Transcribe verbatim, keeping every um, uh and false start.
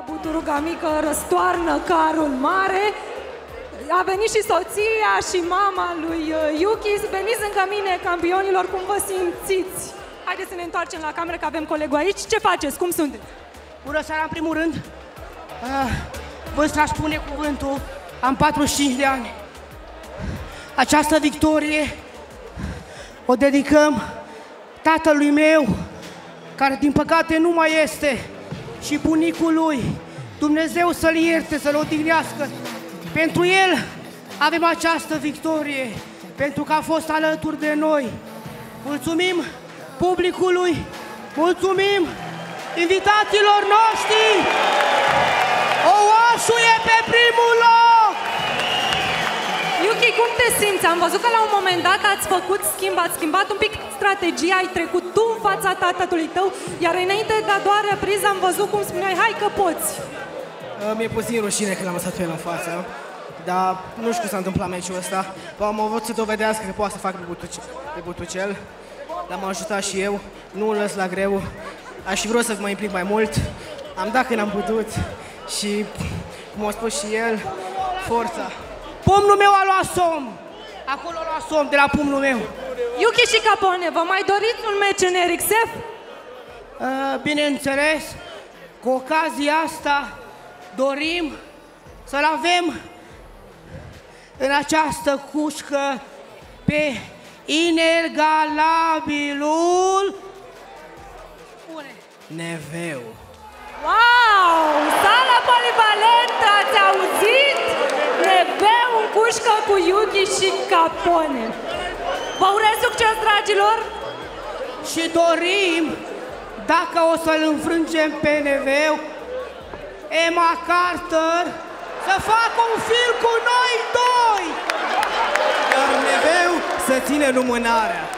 buturuga mică răstoarnă carul mare. A venit și soția și mama lui Yuki. Veniți lângă mine, campionilor, cum vă simțiți? Haideți să ne întoarcem la cameră, că avem colegul aici. Ce faceți? Cum sunteți? Bună seara, în primul rând. Uh, Vârsta spune cuvântul. Am patruzeci și cinci de ani. Această victorie o dedicăm tatălui meu, care din păcate nu mai este, și bunicul lui. Dumnezeu să-l ierte, să-l odihnească. Pentru el avem această victorie, pentru că a fost alături de noi. Mulțumim publicului, mulțumim invitațiilor noștri. Oașul e pe primul loc! Yuki, cum te simți? Am văzut că la un moment dat ați făcut schimb, ați schimbat un pic strategia, ai trecut tu în fața tatălui tău, iar înainte de a doua repriză am văzut cum spuneai, hai că poți. Mi-e puțin rușine că l-am lăsat pe el în față, dar nu știu cum s-a întâmplat meciul ăsta. Am avut să dovedească că poate să fac pe butucel, dar m-a ajutat și eu, nu îl lăs la greu. Aș fi vrut să mă implic mai mult, am dat când am putut și, cum a spus și el, forța. Pumnul meu a luat somn! Acolo a luat somn de la pumnul meu. Yuki și Capone, vă mai doriți un meci în R X F? Uh, bineînțeles, cu ocazia asta dorim să-l avem în această cușcă pe inegalabilul Spune. Neveu. Wow! Sala polivalentă, ați auzit? Neveu în cușcă cu Yuki și Capone. Vă urez succes, dragilor! Și dorim, dacă o să-l înfrângem pe Neveu, Emma Carter să facă un film cu noi doi! Iar Neveu să ține lumânarea.